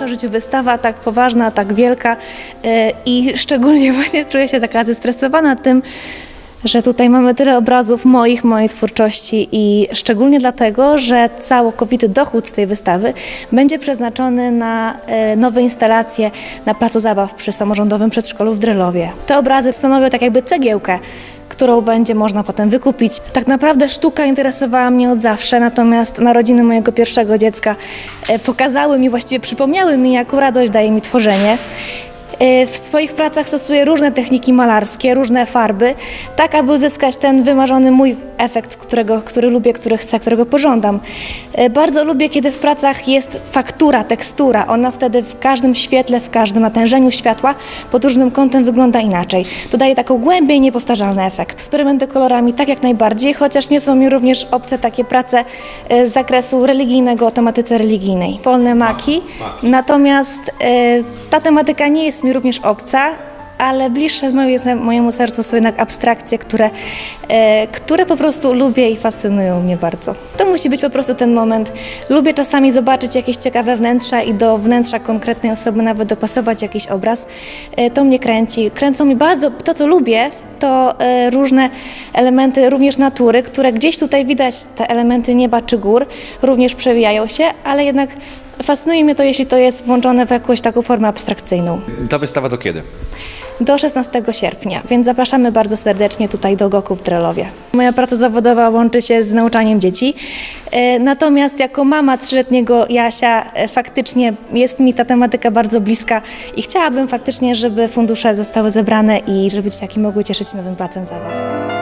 pierwsza w życiu wystawa tak poważna, tak wielka i szczególnie właśnie czuję się taka zestresowana tym, że tutaj mamy tyle obrazów mojej twórczości i szczególnie dlatego, że całkowity dochód z tej wystawy będzie przeznaczony na nowe instalacje na placu zabaw przy samorządowym przedszkolu w Drylowie. Te obrazy stanowią tak jakby cegiełkę, którą będzie można potem wykupić. Tak naprawdę sztuka interesowała mnie od zawsze, natomiast narodziny mojego pierwszego dziecka pokazały mi, właściwie przypomniały mi, jaką radość daje mi tworzenie. W swoich pracach stosuję różne techniki malarskie, różne farby, tak aby uzyskać ten wymarzony mój efekt, który lubię, który chcę, którego pożądam. Bardzo lubię, kiedy w pracach jest faktura, tekstura. Ona wtedy w każdym świetle, w każdym natężeniu światła pod różnym kątem wygląda inaczej. To daje taką głębię i niepowtarzalny efekt. Eksperymenty kolorami tak jak najbardziej, chociaż nie są mi również obce takie prace z zakresu religijnego o tematyce religijnej. Polne maki. Natomiast ta tematyka nie jest mi również obca, ale bliższe mojemu sercu są jednak abstrakcje, które po prostu lubię i fascynują mnie bardzo. To musi być po prostu ten moment. Lubię czasami zobaczyć jakieś ciekawe wnętrza i do wnętrza konkretnej osoby nawet dopasować jakiś obraz. To mnie kręci. Kręcą mi bardzo to, co lubię, to różne elementy również natury, które gdzieś tutaj widać, te elementy nieba czy gór, również przewijają się, ale jednak fascynuje mnie to, jeśli to jest włączone w jakąś taką formę abstrakcyjną. Ta wystawa do kiedy? Do 16 sierpnia, więc zapraszamy bardzo serdecznie tutaj do GOK-u w Drylowie. Moja praca zawodowa łączy się z nauczaniem dzieci, natomiast jako mama 3-letniego Jasia faktycznie jest mi ta tematyka bardzo bliska i chciałabym faktycznie, żeby fundusze zostały zebrane i żeby dzieciaki mogły cieszyć się nowym placem zabaw.